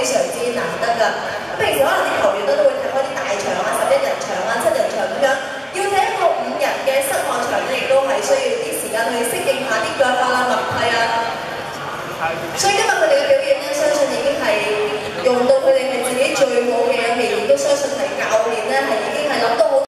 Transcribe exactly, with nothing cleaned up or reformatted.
非常之難得㗎。咁平時可能啲球員咧都會踢開啲大場啊、十一人場啊、七人場咁樣，要踢一個五人嘅室外場咧，亦都係需要啲時間去適應下啲腳法啊、默契啊。所以今日佢哋嘅表現咧，相信已經係用到佢哋係自己最好嘅一面，亦都相信係教練咧係已經係諗到